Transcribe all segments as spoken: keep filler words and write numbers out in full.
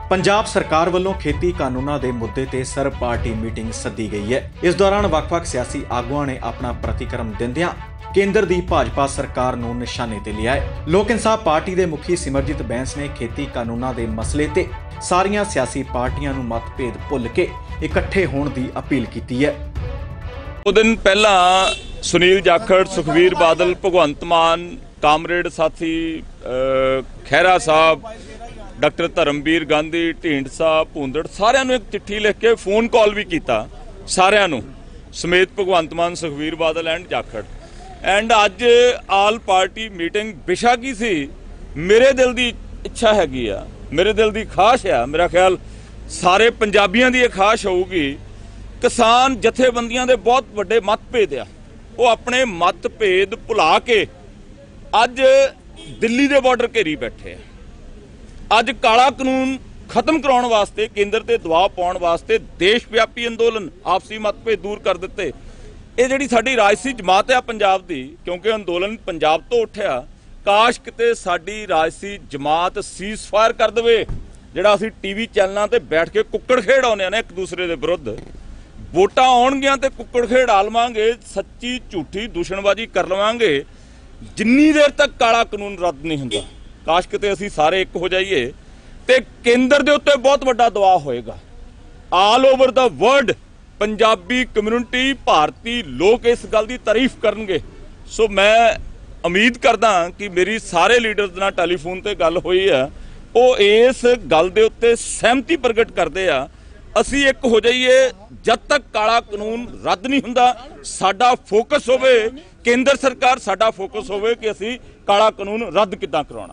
पंजाब सरकार ਵੱਲੋਂ खेती कानूनों के मुद्दे ते सर्व पार्टी मीटिंग सद्दी गई है। इस दौरान ਵੱਖ-ਵੱਖ सियासी आगुआं ने अपना प्रतिक्रम दिंदियां केंद्र की भाजपा सरकार नूं निशाने ते लिया है। लोक इंसाफ पार्टी के मुखी सिमरजीत बैंस ने खेती कानूनों के मसले ते सारियां सियासी पार्टियां नूं मतभेद भुल के इकट्ठे होने की अपील की है। दो दिन पहला सुनील जाखड़, सुखबीर बादल, भगवंत मान, कामरेड साथी खैरा साहब, डॉक्टर धर्मवीर गांधी, ढींडसा, भूंदड़ सारिਆਂ ਨੂੰ एक चिट्ठी लिख के फोन कॉल भी किया सारिਆਂ ਨੂੰ समेत भगवंत मान, सुखबीर बादल एंड जाखड़ एंड अज आल पार्टी मीटिंग विशा की सी। मेरे दिल की इच्छा हैगी आ, मेरे दिल की खाश आ, मेरा ख्याल सारे पंजाबियों की खाश होगी। किसान जथेबंदियां दे बहुत बड़े मतभेद आ, वो अपने मतभेद भुला के अज दिल्ली के बॉर्डर घेरी बैठे आ। अज काला कानून खत्म कराने वास्ते, केंद्र ते दबाव पाने वास्ते देश व्यापी अंदोलन, आपसी मतभेद दूर कर दिते। ये जिहड़ी साडी राजसी जमात है पंजाब दी, क्योंकि अंदोलन पंजाब तो उठिया, काश किते साडी राजसी जमात सीज फायर कर देवे। जिहड़ा असीं टीवी चैनलों ते बैठ के कुक्कड़ खेड आउंदे ने एक दूसरे दे विरुद्ध, वोटां आउणगीआं ते कुक्कड़ खेड आ लवांगे, सच्ची झूठी दूषणबाजी कर लवांगे जिन्नी देर तक काला कानून रद्द नहीं हुंदा। काश किते असीं सारे एक हो जाइए ते केंद्र दे उत्ते बहुत वड्डा दबाव होएगा। All over the world Punjabi community, भारती लोग इस गल की तारीफ करनगे। सो मैं उम्मीद करदा कि मेरी सारे लीडर्स नाल टैलीफोन ते गल होई है, वो इस गल दे उत्ते सहमति प्रगट करदे आ। असीं एक हो जाइए, जद तक काला कानून रद्द नहीं हुंदा साडा फोकस होवे, केंद्र सरकार साडा फोकस होवे कि असीं काला कानून रद्द किदां कराउणा।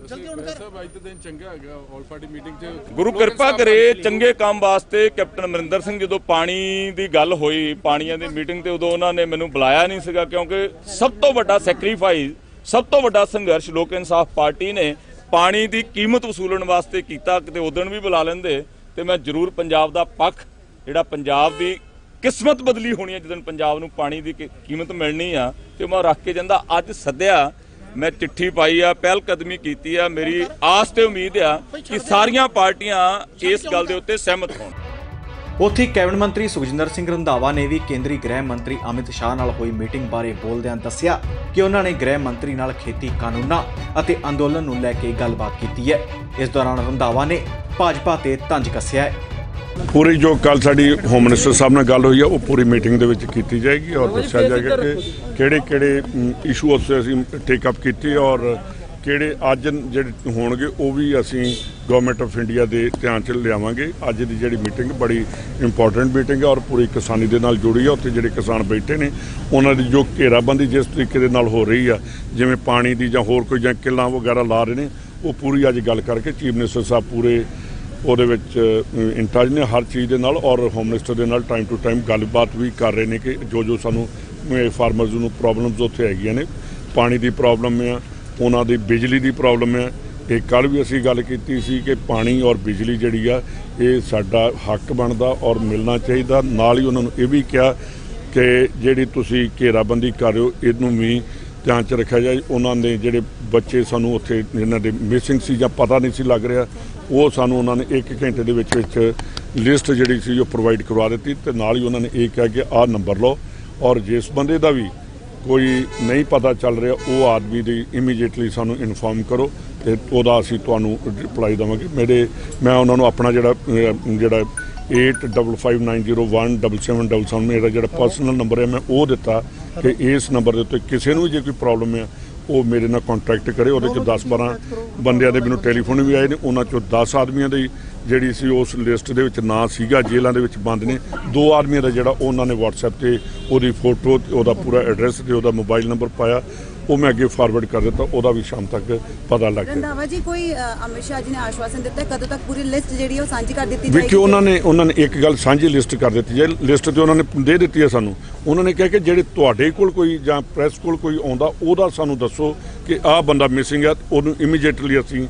गुरु किरपा करे चंगे काम वास्ते कैप्टन अमरिंदर सिंह जो पानी की गल हुई, पानिया की मीटिंग उदों उन्होंने मैनू बुलाया नहीं सीगा, क्योंकि सब तो वड्डा सैक्रीफाइस, सब तो वड्डा संघर्ष लोक इंसाफ पार्टी ने पानी की कीमत वसूलण वास्ते कीता। किते उदण भी बुला लेंदे ते मैं जरूर पंजाब का पक्ष, जिहड़ा पंजाब की किस्मत बदली होनी है, जिस दिन पंजाब नूं पानी की कीमत मिलनी आ, ते मैं रख के जांदा। अज सद्या मैं चिट्ठी पाई आ, पहल कदमी की आ। मेरी आस ते उम्मीद आ कि सारियां पार्टियां इस गल दे उत्ते सहमत होण। उत्थे कैबिनेट मंत्री सुखजिंदर सिंह रंधावा ने भी केंद्रीय गृह मंत्री अमित शाह नाल होई मीटिंग बारे बोलदिआं दस्सिया कि उन्हां ने गृह मंत्री नाल खेती कानूनां अते अंदोलन नूं लैके गलबात कीती है। इस दौरान रंधावा ने भाजपा ते तंज कस्सिया है। पूरी जो कल साडी होम मिनिस्टर साहब नाल गल हुई है, वो पूरी मीटिंग दे विच कीती जाएगी और दस्सिया जाएगा कि किहड़े किहड़े इशू उससे असीं टेकअप कीते और किहड़े अज जिहड़े होणगे वो भी असीं गवर्नमेंट ऑफ इंडिया के ध्यान च लियावांगे। अज दी जिहड़ी मीटिंग बड़ी इंपॉर्टेंट मीटिंग है और पूरी किसानी दे नाल जुड़ी है। उत्थे जिहड़े किसान बैठे ने उन्हां दी जो घेराबंदी जिस तरीके दे नाल हो रही है, जिवें पानी दी जां होर कोई जां किल्लां वगैरह ला रहे ने, वो पूरी अज गल करके चीफ मिनिस्टर साहब पूरे ਉਹਦੇ ਵਿੱਚ ਇੰਟਾਜ ਨੇ हर चीज़ ਦੇ ਨਾਲ और होम मिनिस्टर ਦੇ ਨਾਲ टाइम टू टाइम गलबात भी कर रहे हैं कि जो जो सानू फार्मर्स ਨੂੰ प्रॉब्लम्स ਉੱਥੇ ਹੈਗੀਆਂ ਨੇ, पानी की प्रॉब्लम है, ਉਹਨਾਂ ਦੀ बिजली की प्रॉब्लम है। एक कल भी असी गल की सी कि पानी और बिजली जिहड़ी आ ये साडा हक बनदा और मिलना चाहिए। नाल ही उन्होंने ये भी कहा कि जिहड़ी तुसी घेराबंदी कर रहे हो इहनूं भी ध्यान च रखा जाए। उन्होंने जिहड़े बच्चे सानू उत्थे इन्हां दे मिसिंग सी जां पता नहीं सी लग रहा, वो सानू उन्होंने एक घंटे दे विच विच लिस्ट जिहड़ी सी वो प्रोवाइड करवा दी ते नाल ही उन्होंने ये कहा कि आह नंबर लो और जिस बंदे का भी कोई नहीं पता चल रहा वो आदमी दी इमीजिएटली सानू इनफॉर्म करो ते ओहदा असीं तुहानू रिप्लाई देवांगे। मेरे मैं उन्होंने अपना जिहड़ा जिहड़ा eight double five nine zero one double seven double seven मेरा जिहड़ा पर्सनल नंबर है मैं वो दिता कि इस नंबर के उत्ते किसी नूं भी जे कोई प्रॉब्लम है वो मेरे नाल कॉन्टैक्ट करे। उहदे च दस बारह बंदियां दे मैनूं टैलीफोन भी आए ने, उन्हां चों दस आदमियों दी जिहड़ी सी उस लिस्ट दे विच नां सीगा, जेलां दे विच बंद ने। दो आदमियों दा जिहड़ा उन्हां ने WhatsApp ते उहदी फोटो ते उहदा पूरा एड्रैस ते उहदा मोबाइल नंबर पाया, वो मैं अगे फॉरवर्ड कर दिता, उहदा भी शाम तक पता लग गया। रंधावा जी कोई अमित शाह जी ने आश्वासन दिता है कदों तक पूरी लिस्ट जिहड़ी है साझी कर दित्ती जाएगी? देखिए उन्होंने उन्होंने एक गल साझी लिस्ट कर दी जाए, लिस्ट तो उन्होंने दे दी है सानू। उन्होंने कहा कि जिहड़े तुहाडे कोल कोई जां प्रैस कोल कोई आउंदा ओहदा सानू दसो कि आह बंदा मिसिंग है, उहनूं इमीजिएटली असीं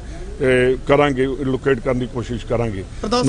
करांगे लोकेट करने की कोशिश करांगे।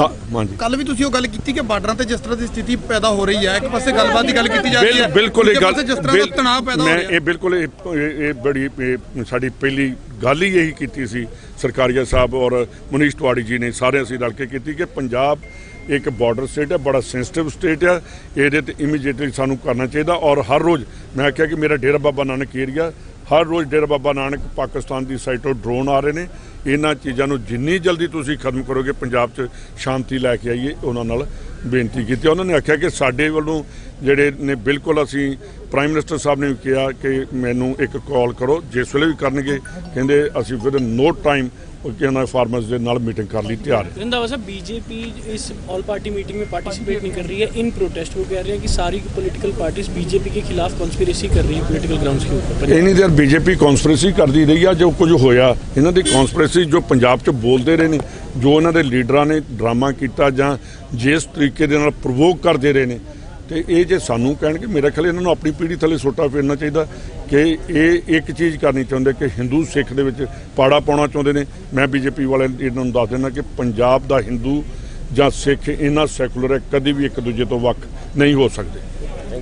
कल भी तुसीं ओह गल कीती कि बार्डरां ते जिस तरह की स्थिति पैदा हो रही है, एक पासे गलबात की गल कीती जा रही है, बिल्कुल ये गल जिस तरह का तनाव पैदा हो रहा है, मैं ये बिल्कुल ये बड़ी साडी पहली गल ही यही कीती सी। सरकारिया साहब और मनीष तिवाड़ी जी ने सारे असीं रल के कीती कि पंजाब एक बॉर्डर स्टेट है, बड़ा सेंसिटिव स्टेट है, ये इमीजिएटली सानू करना चाहिए। और हर रोज़ मैं आख्या कि मेरा डेरा बाबा नानक एरिया हर रोज़ डेरा बाबा नानक पाकिस्तान की साइड तो ड्रोन आ रहे हैं, इन्हां चीज़ों को जिन्नी जल्दी तुसीं खत्म करोगे पंजाब च शांति लैके आइए, उन्हां नाल बेनती की। उन्होंने आख्या कि साडे वल्लों जिहड़े ने बिल्कुल असीं प्राइम मिनिस्टर साहब ने भी कहा कि मैनू एक कॉल करो, जिस वेले भी करनगे कहंदे असीं फिर नो टाइम फार्मर्स के नाल मीटिंग कर ली तैयार है। रंधावा साहब, बीजेपी इस ऑल पार्टी मीटिंग में पार्टिसिपेट नहीं कर रही है इन प्रोटेस्ट। वो कह रहे हैं कि सारी पॉलिटिकल पार्टीज बीजेपी के खिलाफ कॉन्स्पिरेसी कर रही है पॉलिटिकल ग्राउंड्स के ऊपर। इन्नी देर बीजेपी कॉन्स्पिरेसी करती रही है, जो कुछ होया इन्हां दी कॉन्स्पिरेसी जो पंजाब च बोलते रहे ने, जो इन्हां दे लीडरां ने ड्रामा किया जां जिस तरीके दे नाल प्रवोक करते रहे ने, तो ये जे सानू कहणगे मेरा ख्याल इन्हां नूं अपनी पीढ़ी थले सोटा फेरना चाहिए कि ये एक चीज़ करनी चाहते कि हिंदू सिख दे विच पाड़ा पाउणा चाहते हैं। मैं बीजेपी वाले इन्हां नूं दस देना कि पंजाब दा हिंदू जां सिख इन्ना सैकुलर है, कदी भी एक दूजे तो वख नहीं हो सकते।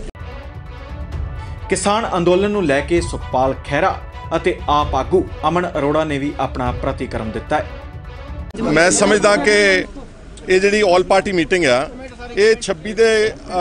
किसान अंदोलन नूं लैके सुखपाल खैरा अते आप आगू अमन अरोड़ा ने भी अपना प्रतिक्रम दिता है। मैं समझदा कि ये जिहड़ी ऑल पार्टी मीटिंग आ ये छब्बी के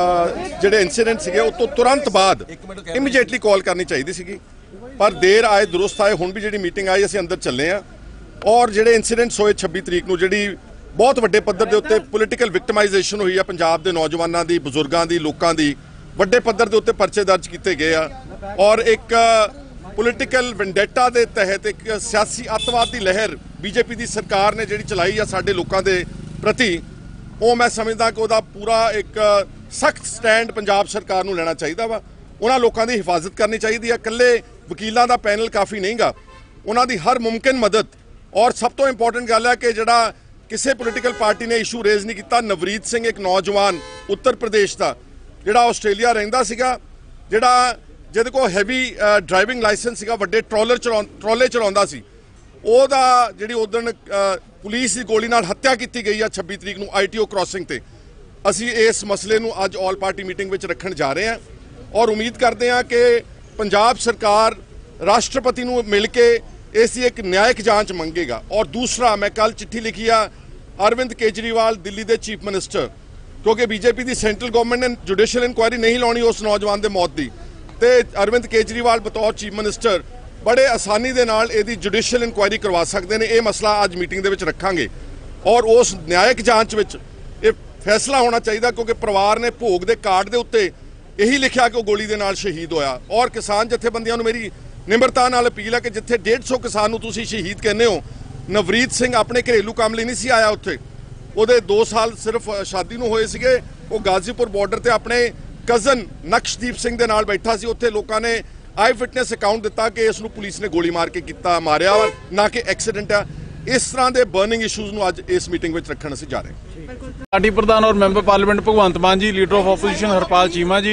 जोड़े इंसीडेंट से उस तो तुरंत बाद इमीजिएटली कॉल करनी चाहिए सी, पर देर आए दुरुस्त आए। हुण भी जी मीटिंग आई असीं अंदर चले हैं और जोड़े इंसीडेंट्स होए छब्बी तरीक नूं जी बहुत वड्डे पद्धर के उत्ते पोलिटिकल विक्टिमाइजेशन हुई है पंजाब के नौजवानों की, बजुर्गों की, लोगों की वड्डे पद्धर के उत्ते परचे दर्ज किए गए आ और एक पोलिटिकल वेंडेटा के तहत एक सियासी अतवाद की लहर बीजेपी की सरकार ने जी चलाई है साडे लोगों के प्रति, वो मैं समझदा कि वह पूरा एक सख्त स्टैंड पंजाब सरकार नूं लेना चाहिए वा। उन्होंने लोगों की हिफाजत करनी चाहिए। कल्ले वकीलों का पैनल काफ़ी नहीं गा, उन्होंने हर मुमकिन मदद। और सब तो इंपॉर्टेंट गल है कि जिहड़ा किसी पोलिटिकल पार्टी ने इशू रेज नहीं किया। नवरीत सिंह एक नौजवान उत्तर प्रदेश का जिहड़ा आस्ट्रेलिया रहिंदा सीगा, जिहड़ा जिहदे कोल हैवी ड्राइविंग लाइसेंस सीगा, वड्डे ट्रॉलर चला ट्रॉले चलाउंदा सी, ਉਹਦਾ ਜਿਹੜੀ ਉਦਣ ਪੁਲਿਸ ਦੀ ਗੋਲੀ ਨਾਲ ਹੱਤਿਆ ਕੀਤੀ ਗਈ ਆ ਛੱਬੀ ਤਰੀਕ ਨੂੰ ਆਈਟੀਓ ਕ੍ਰਾਸਿੰਗ ਤੇ। ਅਸੀਂ ਇਸ ਮਸਲੇ ਨੂੰ ਅੱਜ ਆਲ ਪਾਰਟੀ ਮੀਟਿੰਗ ਵਿੱਚ ਰੱਖਣ ਜਾ ਰਹੇ ਹਾਂ ਔਰ ਉਮੀਦ ਕਰਦੇ ਹਾਂ ਕਿ ਪੰਜਾਬ ਸਰਕਾਰ ਰਾਸ਼ਟਰਪਤੀ ਨੂੰ ਮਿਲ ਕੇ ਇਸ ਦੀ ਇੱਕ ਨਿਆਇਕ ਜਾਂਚ ਮੰਗੇਗਾ। ਔਰ ਦੂਸਰਾ, ਮੈਂ ਕੱਲ ਚਿੱਠੀ ਲਿਖੀ ਆ ਅਰਵਿੰਦ ਕੇਜਰੀਵਾਲ ਦਿੱਲੀ ਦੇ ਚੀਫ ਮਿਨਿਸਟਰ, ਕਿਉਂਕਿ ਬੀਜੇਪੀ ਦੀ ਸੈਂਟਰਲ ਗਵਰਨਮੈਂਟ ਨੇ ਜੁਡੀਸ਼ੀਅਲ ਇਨਕੁਆਇਰੀ ਨਹੀਂ ਲਾਉਣੀ ਉਸ ਨੌਜਵਾਨ ਦੇ ਮੌਤ ਦੀ, ਤੇ ਅਰਵਿੰਦ ਕੇਜਰੀਵਾਲ ਬਤੌਰ ਚੀਫ ਮਿਨਿਸਟਰ बड़े आसानी दे नाल इहदी जुडिशियल इनकुआयरी करवा सकते हैं। ये मसला अज मीटिंग दे विच रखांगे और उस न्यायिक जांच विच ये फैसला होना चाहिए, क्योंकि परिवार ने भोग के कार्ड के उत्ते यही लिखा कि वो गोली के नाल शहीद होया। और किसान जथेबंदियों नूं मेरी निमरता नाल अपील है कि जिथे डेढ़ सौ किसान नूं तुसीं शहीद कहने हो, नवरीत सिंह अपने घरेलू काम लिए नहीं सी आया, उत्थे उहदे दो साल सिर्फ शादी नूं होए सीगे, वो गाजीपुर बॉर्डर ते अपने कजन नक्शदीप सिंह दे नाल बैठा सी। उत्थे लोकां ने आई फिटनेस अकाउंट दिता कि इसनूं पुलिस ने गोली मार के किया मारिया ना कि एक्सीडेंट है। इस तरह के बर्निंग इशूज़ नूं अज इस मीटिंग में रखण असीं जा रहे हैं। पार्टी प्रधान और member parliament Bhagwant Mann ji, leader of opposition Harpal Cheema ji,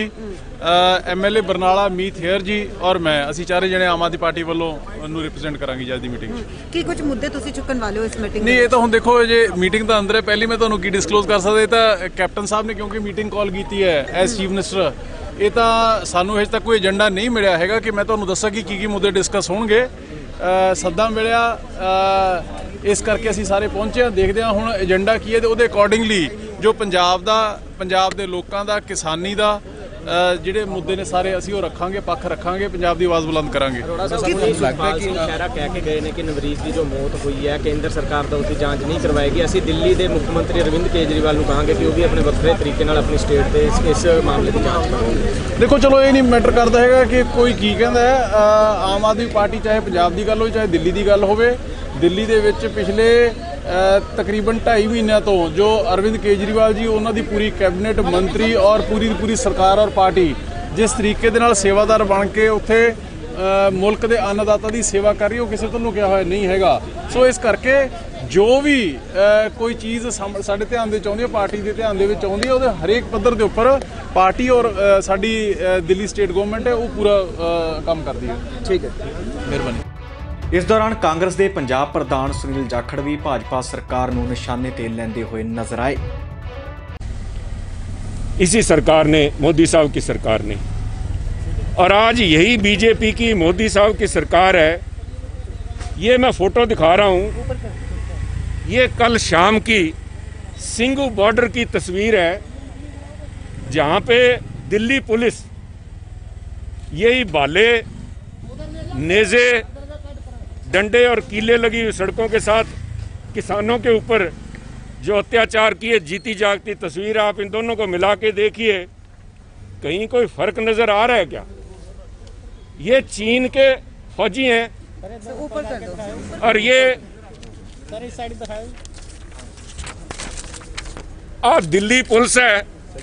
M L A Barnala Meet Hayer ji और मैं, असीं चारे जने आम आदमी पार्टी वालों नूं रिप्रजेंट करांगे जी अज दी मीटिंग की कुछ मुद्दे तुसीं चुकण वाले हो इस मीटिंग नहीं। ये तो हुण देखो जे मीटिंग तो अंदर है, पहली मैं तुहानूं की डिस्कलोज कर सकदा, तां कैप्टन साहब ने क्योंकि मीटिंग कॉल की है एज चीफ मिनिस्टर, ये तो सानू अजे तक कोई एजेंडा नहीं मिलिया है कि मैं तुहानूं दस्सां कि की की मुद्दे डिस्कस होणगे। सद्दा मिलिया इस करके असीं सारे पहुंचे हैं, देखते हैं हुण एजेंडा की है तो उहदे अकॉर्डिंगली जो पंजाब दा पंजाब दे लोकां दा किसानी दा ਜਿਹੜੇ ਮੁੱਦੇ ਨੇ ਸਾਰੇ ਅਸੀਂ ਉਹ ਰੱਖਾਂਗੇ, ਪੱਖ ਰੱਖਾਂਗੇ, ਪੰਜਾਬ ਦੀ ਆਵਾਜ਼ ਬੁਲੰਦ ਕਰਾਂਗੇ। ਖਹਿਰਾ ਕਹਿ ਕੇ ਗਏ ਨੇ ਕਿ ਨਵਰੀਤ ਦੀ ਜੋ ਮੌਤ ਹੋਈ ਹੈ ਕੇਂਦਰ ਸਰਕਾਰ ਦਾ ਉਸਦੀ ਜਾਂਚ ਨਹੀਂ ਕਰਵਾਏਗੀ। ਅਸੀਂ ਦਿੱਲੀ ਦੇ ਮੁੱਖ ਮੰਤਰੀ ਅਰਵਿੰਦ ਕੇਜਰੀਵਾਲ ਨੂੰ ਕਹਾਂਗੇ ਕਿ ਉਹ ਵੀ ਆਪਣੇ ਵੱਖਰੇ ਤਰੀਕੇ ਨਾਲ ਆਪਣੀ ਸਟੇਟ ਤੇ ਇਸ ਇਸ ਮਾਮਲੇ ਦੀ ਜਾਂਚ ਕਰਵਾਉਣ। ਦੇਖੋ ਚਲੋ ਇਹ ਨਹੀਂ ਮੈਟਰ ਕਰਦਾ ਹੈਗਾ ਕਿ ਕੋਈ ਕੀ ਕਹਿੰਦਾ ਹੈ। ਆਮ ਆਦਮੀ ਪਾਰਟੀ ਚਾਹੇ ਪੰਜਾਬ ਦੀ ਗੱਲ ਹੋਵੇ ਚਾਹੇ ਦਿੱਲੀ ਦੀ ਗੱਲ ਹੋਵੇ, ਦਿੱਲੀ ਦੇ ਵਿੱਚ ਪਿਛਲੇ तकरीबन ढाई महीनों तो जो अरविंद केजरीवाल जी उन्होंने पूरी कैबिनेट मंत्री और पूरी पूरी सरकार और पार्टी जिस तरीके दे नाल सेवादार बन के उत्थे मुल्क के अन्नदाता की सेवा कर रही है, वो किसी तो लुकिया हुआ नहीं हैगा। सो इस करके जो भी कोई चीज़ साडे ध्यान दे चाहुंदी है, पार्टी के ध्यान दे विच आउंदी है, उहदे हरेक पद्धर के उपर पार्टी और साडी दिल्ली स्टेट गवर्नमेंट है वो पूरा काम करती है। ठीक है, मेहरबानी। इस दौरान कांग्रेस के पंजाब प्रधान सुनील जाखड़ भी भाजपा सरकार नूं निशाने ते लैंदे हुए नजर आए। इसी सरकार ने, मोदी साहब की सरकार ने, और आज यही बीजेपी की मोदी साहब की सरकार है ये मैं फोटो दिखा रहा हूँ, ये कल शाम की सिंघू बॉर्डर की तस्वीर है, जहाँ पे दिल्ली पुलिस यही भाले, नेज़े, डंडे और कीले लगी हुई सड़कों के साथ किसानों के ऊपर जो अत्याचार किए, जीती जागती तस्वीर आप इन दोनों को मिला के देखिए, कहीं कोई फर्क नजर आ रहा है क्या? ये चीन के फौजी हैं और ये आ दिल्ली पुलिस है,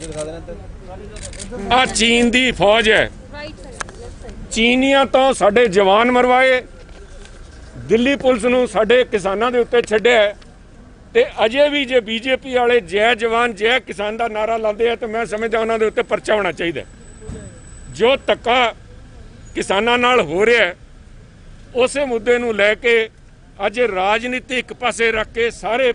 आ चीन दी फौज है। चीनियां तो साडे जवान मरवाए, दिल्ली पुलिस नूं साडे किसानां दे उत्ते छड्डिया है, ते अजे भी जे बीजेपी वाले जय जवान जय किसान का नारा लाते हैं तो मैं समझदा उन्हां दे उत्ते परचा होना चाहिए। जो धक्का किसानां नाल हो रहा है उस मुद्दे नूं लैके अज राजनीति एक पासे रख के सारे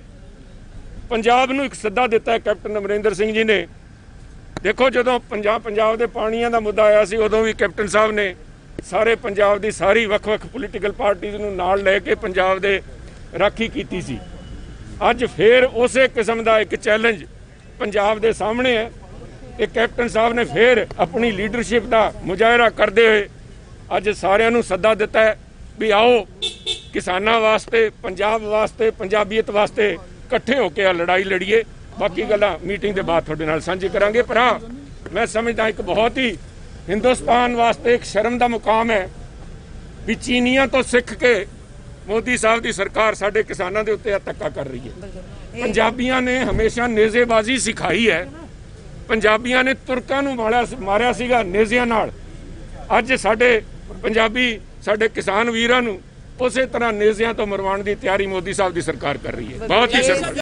पंजाब नूं एक सद्दा दिता है कैप्टन अमरिंदर सिंह जी ने। देखो जदों पंजाब पंजाब के पानियां दा मुद्दा आया सी उदों भी कैप्टन साहब ने सारे पंजाब की सारी वख-वख पोलीटिकल पार्टीज़ नूं नाल लैके पंजाब दे राखी कीती सी। अज फिर उस किस्म का एक चैलेंज पंजाब के सामने है। एक कैप्टन साहब ने फिर अपनी लीडरशिप का मुजाहरा करते हुए अज सारिਆਂ ਨੂੰ सद्दा दिता है भी आओ किसानों वास्ते, पंजाब वास्ते, पंजाबीयत वास्ते इकट्ठे होकर आ लड़ाई लड़ीए। बाकी गल्लां मीटिंग के बाद थोड़े नाल सांझी करांगे। पर हाँ, मैं समझदा एक बहुत ही हिंदुस्तान वास्ते एक शर्म का मुकाम है भी चीनियां तो सीख के मोदी साहब की सरकार साडे किसानों के उत्ते धक्का कर रही है। पंजाबियों ने हमेशा नेज़ेबाजी सिखाई है, पंजाबियों ने तुर्कां नूं मारिया मारिया सीगा नेज़ियां नाल। अज साडे पंजाबी साडे किसान वीरां नूं उसे तरह नेज़ियां तो मरवाउण की तैयारी मोदी साहब की सरकार कर रही है। बहुत ही शर्म।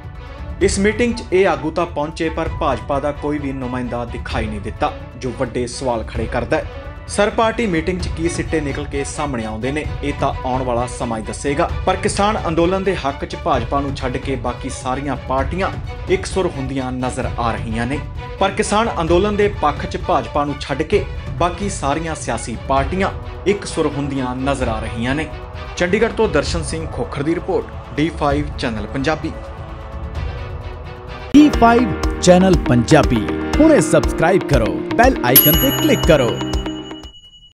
इस मीटिंग च ये आगू तां पहुंचे पर भाजपा का कोई भी नुमाइंदा दिखाई नहीं दिता, जो वड्डे सवाल खड़े करता है। सर पार्टी मीटिंग च की सिੱਟੇ निकल के सामने आउंदे ने ਇਹ ਤਾਂ ਆਉਣ ਵਾਲਾ ਸਮਾਂ ਹੀ ਦੱਸੇਗਾ। पर किसान अंदोलन के हक च भाजपा नूं छड्ड के बाकी सारियां पार्टियां एक सुर हुंदियां नजर आ रहीआं ने। पर किसान अंदोलन के पक्ष च भाजपा नूं छड्ड के बाकी सारियां सियासी पार्टियां एक सुर हुंदियां नजर आ रहीआं ने। चंडीगढ़ तो दर्शन सिंह खोखर की रिपोर्ट, D five channel Punjabi. D five channel Punjabi हुणे सबसक्राइब करो, बैल आइकन ते क्लिक करो।